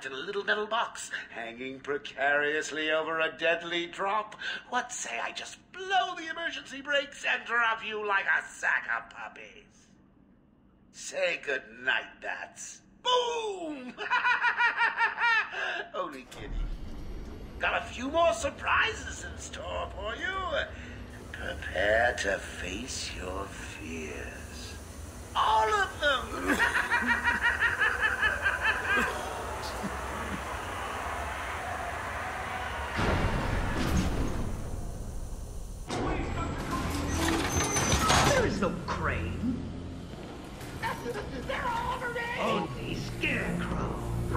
trapped in a little metal box, hanging precariously over a deadly drop. What say I just blow the emergency brakes and drop you like a sack of puppies? Say good night, bats. Boom! Only kidding. Got a few more surprises in store for you. Prepare to face your fears. All of them! There is no crane. They're all over me! Only Scarecrow.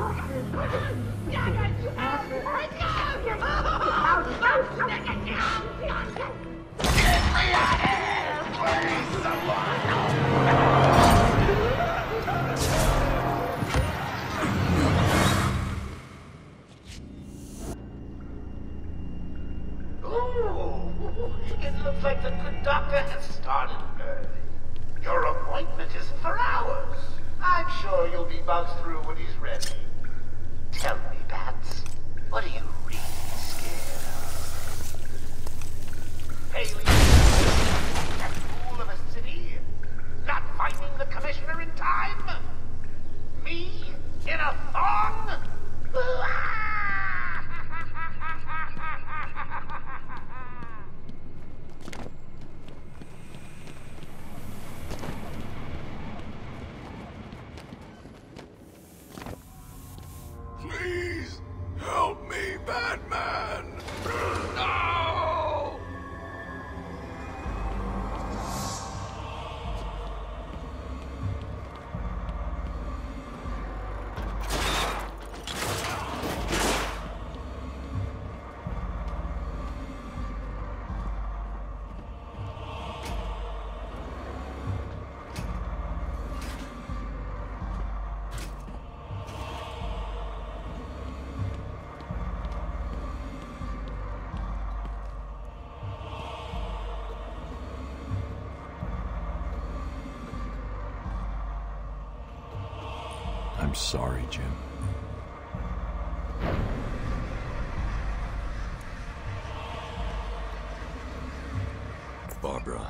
It looks like the good doctor has started early. Your appointment isn't for hours. I'm sure you'll be buzzed through when he's ready. Tell me, Bats, what are you really scared of? Haley, that fool of a city, not finding the commissioner in time? Me, in a thong? Please, help me, Batman! No! I'm sorry, Jim. Barbara,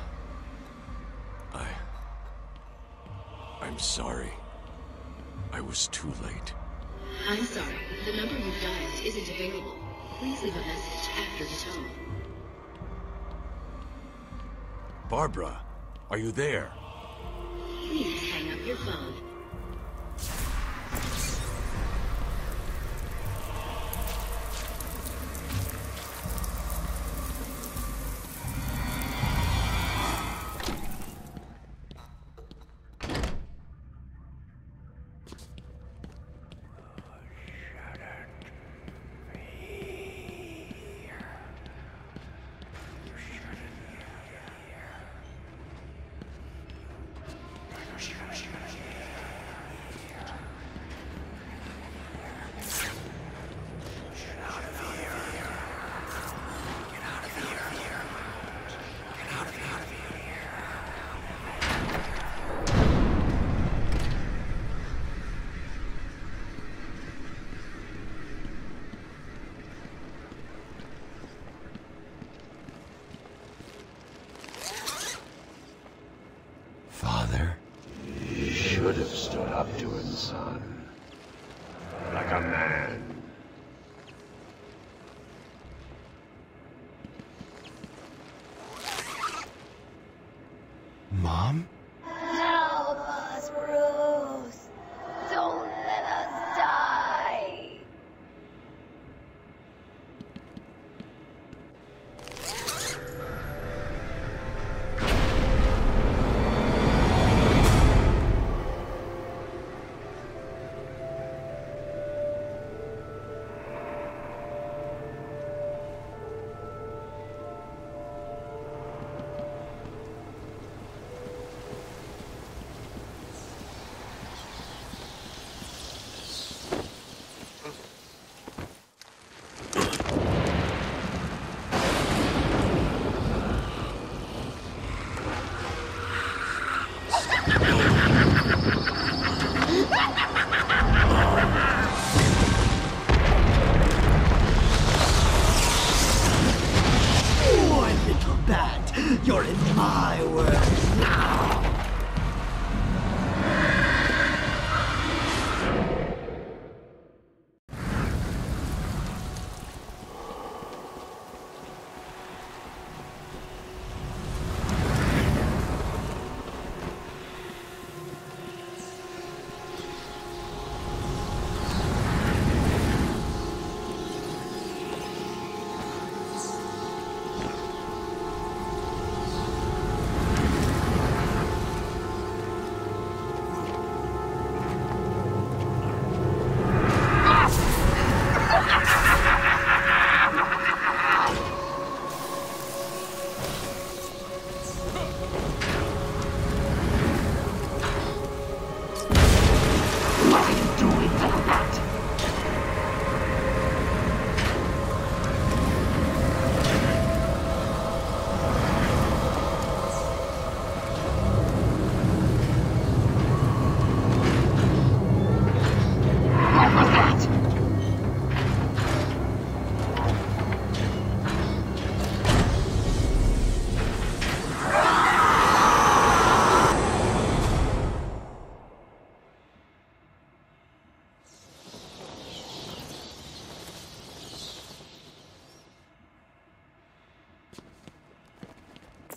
I'm sorry. I was too late. I'm sorry. The number you've dialed isn't available. Please leave a message after the tone. Barbara, are you there? Please hang up your phone. You should have stood up to him, son. Like a man. Mom? Help us, Bruce! Don't let us die!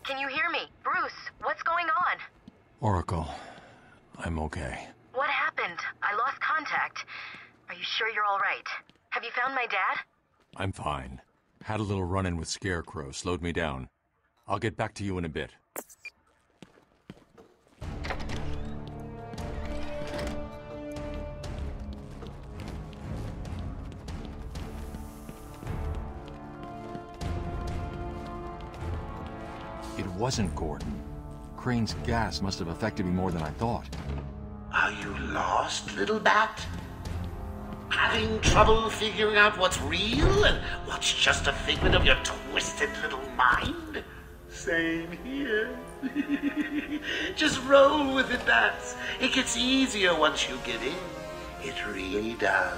Can you hear me? Bruce, what's going on? Oracle, I'm okay. What happened? I lost contact. Are you sure you're all right? Have you found my dad? I'm fine. Had a little run-in with Scarecrow, slowed me down. I'll get back to you in a bit. It wasn't Gordon. Crane's gas must have affected me more than I thought. Are you lost, little bat? Having trouble figuring out what's real and what's just a figment of your twisted little mind? Same here. Just roll with it, bats. It gets easier once you get in. It really does.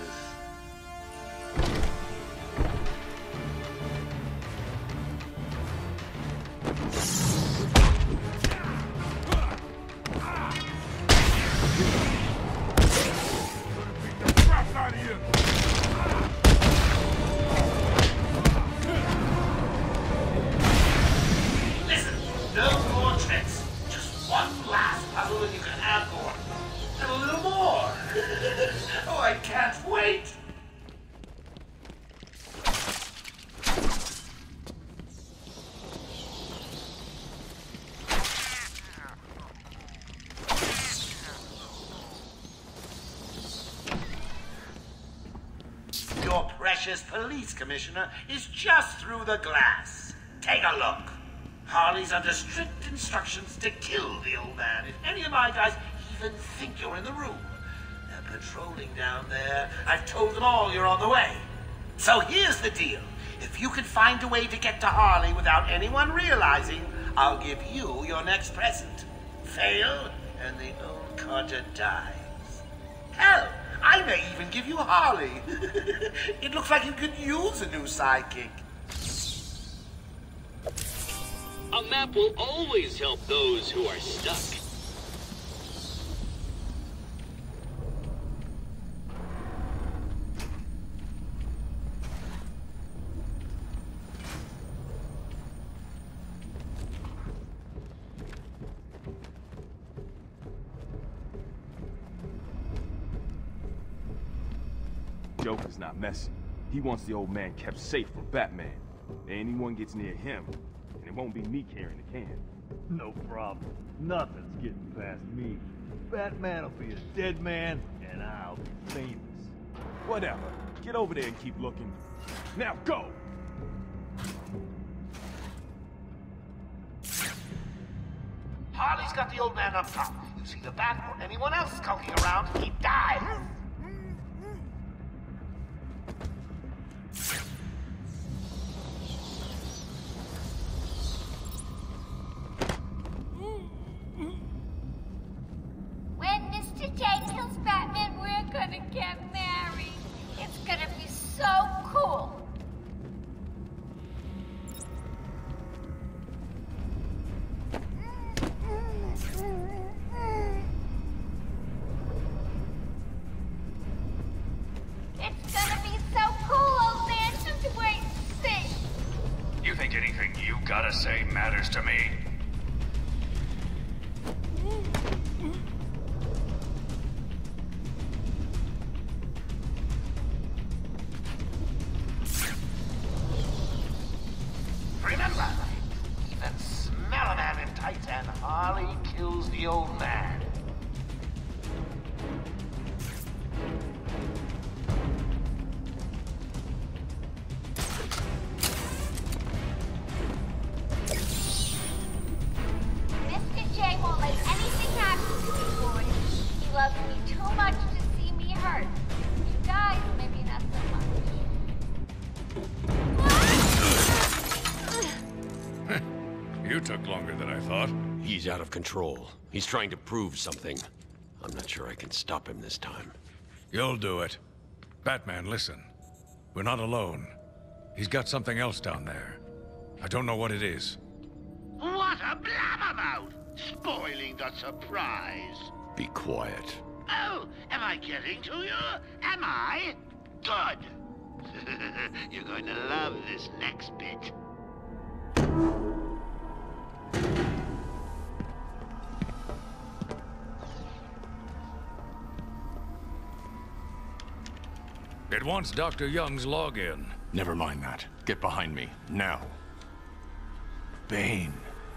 Your precious police commissioner is just through the glass. Take a look. Harley's under strict instructions to kill the old man if any of my guys even think you're in the room. They're patrolling down there. I've told them all you're on the way. So here's the deal. If you can find a way to get to Harley without anyone realizing, I'll give you your next present. Fail, and the old codger dies. Hell, I may even give you Harley. It looks like you could use a new sidekick. A map will always help those who are stuck. Joker's not messing. He wants the old man kept safe from Batman. Anyone gets near him, and it won't be me carrying the can. No problem. Nothing's getting past me. Batman will be a dead man, and I'll be famous. Whatever. Get over there and keep looking. Now go! Harley's got the old man up top. You see the bat or anyone else skulking around, he dies. When Mr. J kills Batman, we're gonna get married. It's gonna be so cool. It's gonna be so cool, old man. Just wait and see. You think anything you gotta say matters to me? Remember, even smell a man in tights and Harley kills the old man. Mr. J won't let anything happen to me, boys. He loves me too much to see me hurt. You guys, maybe not so much. You took longer than I thought. He's out of control. He's trying to prove something. I'm not sure I can stop him this time. You'll do it. Batman, listen. We're not alone. He's got something else down there. I don't know what it is. What a blabbermouth! Spoiling the surprise. Be quiet. Oh, am I getting to you? Am I? Good. You're going to love this next bit. It wants Dr. Young's login. Never mind that. Get behind me, now. Bane.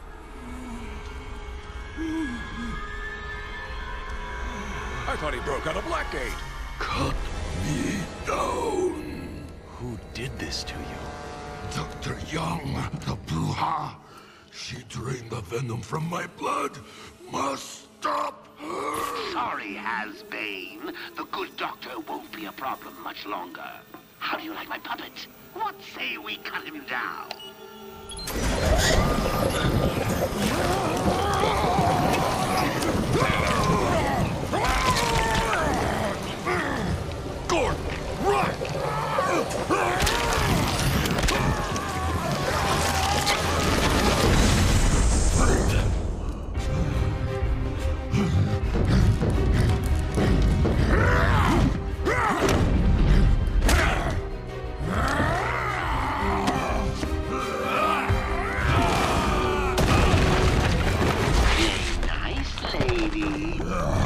I thought he broke out of Blackgate. Cut me down. Who did this to you? Dr. Young, the Bruja. She drained the venom from my blood. Must stop her. Sorry, Has-Bane. The good doctor won't be a problem much longer. How do you like my puppet? What say we cut him down? Gordon, run! Nice lady.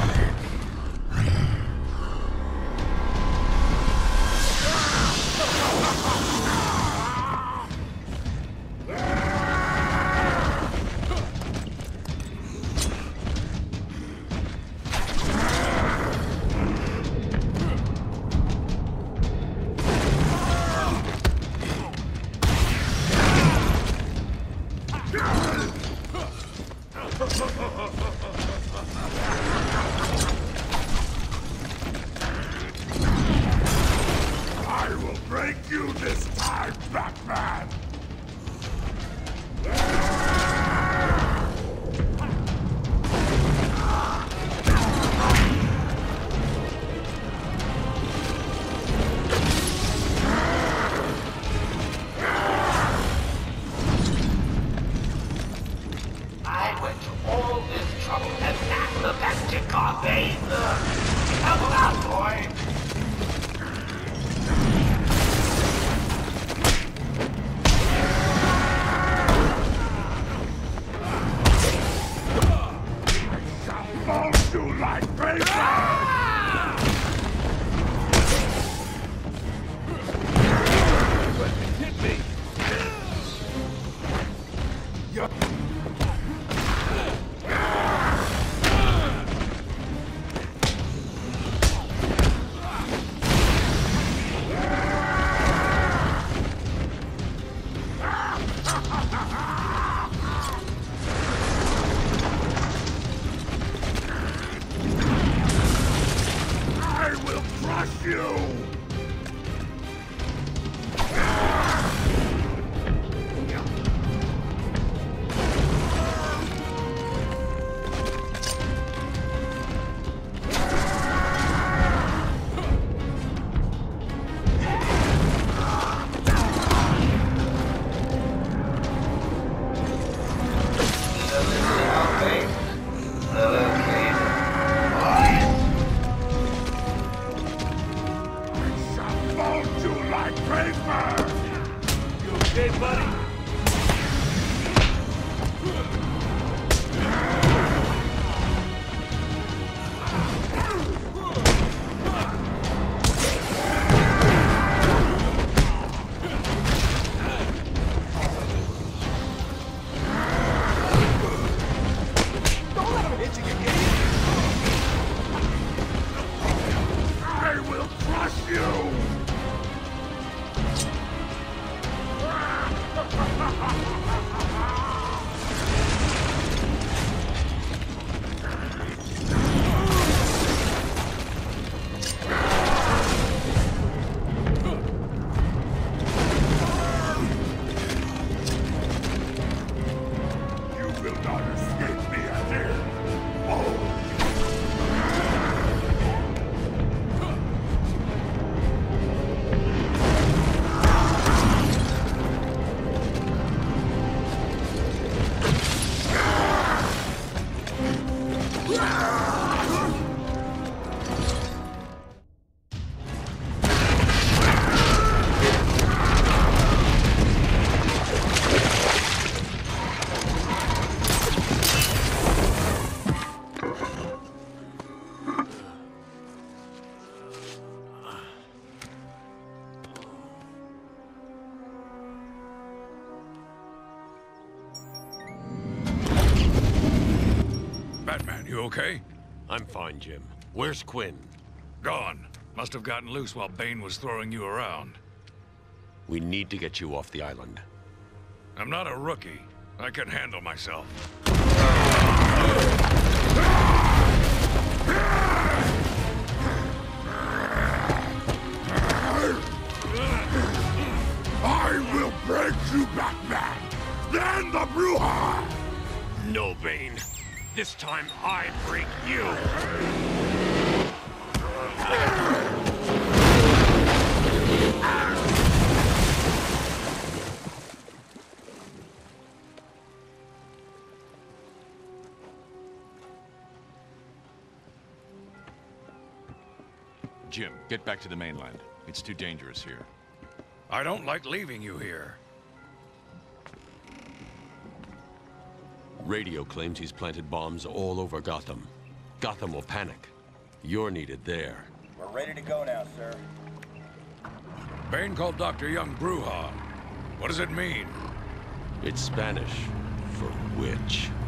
I will break you this time, Batman! I went to all this trouble and that's the best kick off, Bane. Help him out, boy. Fall to like paper! Hit me! I will crush you! Fall to like paper! You okay, buddy? I will crush you! You okay? I'm fine, Jim. Where's Quinn? Gone. Must have gotten loose while Bane was throwing you around. We need to get you off the island. I'm not a rookie. I can handle myself. I will break you, Batman! Then the Bruja! No, Bane. This time I break you! Jim, get back to the mainland. It's too dangerous here. I don't like leaving you here. Radio claims he's planted bombs all over Gotham. Gotham will panic. You're needed there. We're ready to go now, sir. Bane called Dr. Young Bruja. What does it mean? It's Spanish for witch.